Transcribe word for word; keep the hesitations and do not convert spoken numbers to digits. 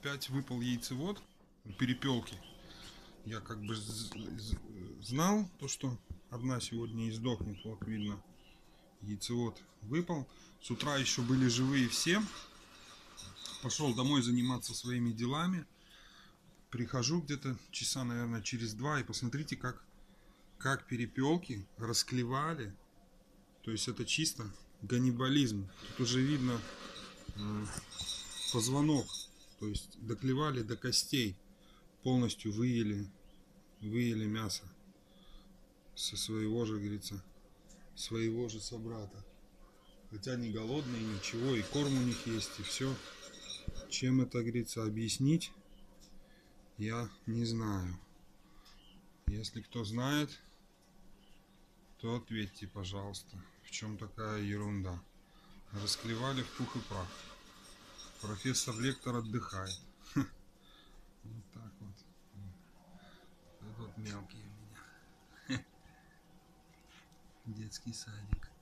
опять выпал яйцевод, перепелки. Я как бы знал то, что одна сегодня издохнет. Вот видно, яйцевод выпал. С утра еще были живые все. Пошел домой заниматься своими делами. Прихожу где-то часа, наверное, через два. И посмотрите, как, как перепелки расклевали. То есть это чисто ганнибализм. Тут уже видно э, позвонок. То есть доклевали до костей. Полностью выели, выели мясо со своего же, говорится, своего же собрата. Хотя не голодные, ничего, и корм у них есть, и все. Чем это, говорится, объяснить, я не знаю. Если кто знает, то ответьте, пожалуйста, в чем такая ерунда. Расклевали в пух и прах. Профессор Лектор отдыхает. Вот так вот. Вот мелкие у меня. Детский садик.